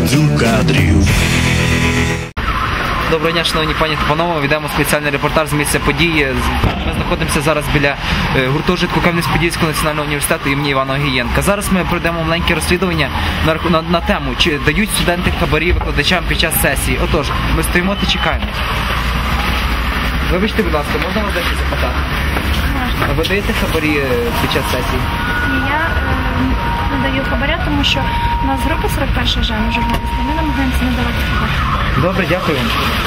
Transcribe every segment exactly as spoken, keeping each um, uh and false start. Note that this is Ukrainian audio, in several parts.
Відділ кадрів. Доброго дня, шановні пані та панове, ведемо спеціальний репортаж з місця події. Ми знаходимося зараз біля гуртожитку Кам'янець-Подільського національного університету імені Івана Огієнка. Зараз ми пройдемо маленьке розслідування на, на, на тему, чи дають студенти хабарі викладачам під час сесії. Отож, ми стоїмо та чекаємо. Вибачте, будь ласка, можна вас дещо запитати? Можна. Ви даєте хабарі під час сесії? Ні, я е, не даю хабаря, тому що у нас група сорок перша же, ми журналісти, ми намагаємося не давати хабар. Добре, дякую.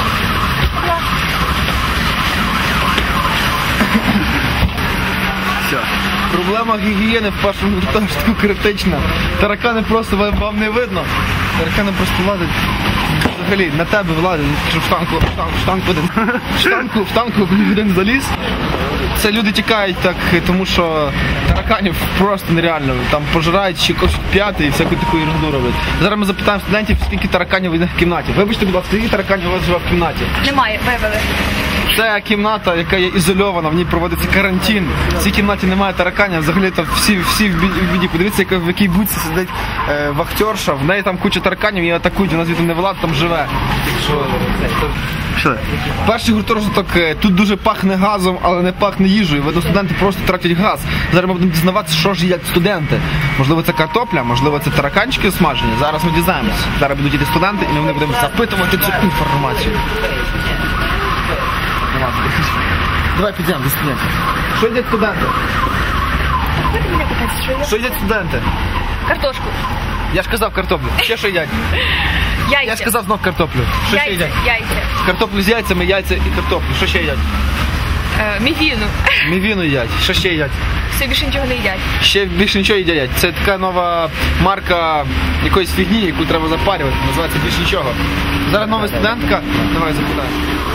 Все. Проблема гігієни в першому гуртожитку критична. Таракани просто вам не видно. Таракани просто влазять. Взагалі, на тебе влазять. В штанку, в штанку, в штанку один. В штанку, в штанку один заліз. Це люди тікають так, тому що тараканів просто нереально. Там пожирають, ще кошуть п'яти і всяку таку ерунду роблять. Зараз ми запитаємо студентів, скільки тараканів у них в кімнаті. Вибачте, будь ласка, скільки тараканів у вас живе в кімнаті? Немає, вивели. Це кімната, яка є ізольована, в ній проводиться карантин. В цій кімнаті немає тараканів, взагалі там всі, всі в біді. Подивіться, яка, в якій будці сидить е, вахтерша, в неї там куча тараканів, її атакують, вона звідти не влада, там живе. Що? Що? Перший гуртожиток, тут дуже пахне газом, але не пахне їжею. Видно, студенти просто тратять газ. Зараз ми будемо дізнаватися, що ж їдять студенти. Можливо, це картопля, можливо, це тараканчики смажені. Зараз ми дізнаємося. Зараз будуть йти студенти і ми вони будемо запитувати цю інформацію. Давай підемо до студентів. Що їдять студенти? Що їдять студенти? Картошку. Я ж казав картоплю. Ще що їдять? Яйця. Я ж казав знов картоплю. Що ще їдять? Яйця. Картоплю з яйцями, яйця і картоплю. Що ще їдять? Е, мівіну. Мівіну їдять. Що ще їдять? Все, більше нічого не їдять. Ще більше нічого їдять. Це така нова марка якоїсь фігні, яку треба запарювати. Називається більше нічого. Зараз нова студентка. Давай запитаю.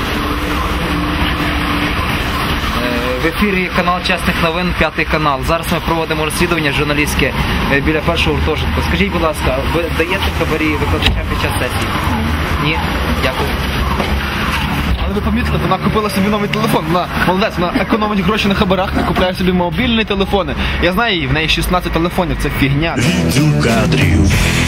В ефірі канал Чесних новин, п'ятий канал. Зараз ми проводимо розслідування журналістське біля першого гуртожитку. Скажіть, будь ласка, ви даєте хабарі викладачам під час сесії? Ні? Дякую. Але ви помітили, вона купила собі новий телефон. Вона молодець, вона економить гроші на хабарах і купляє собі мобільні телефони. Я знаю її, в неї шістнадцять телефонів, це фігня. Відділ кадрів.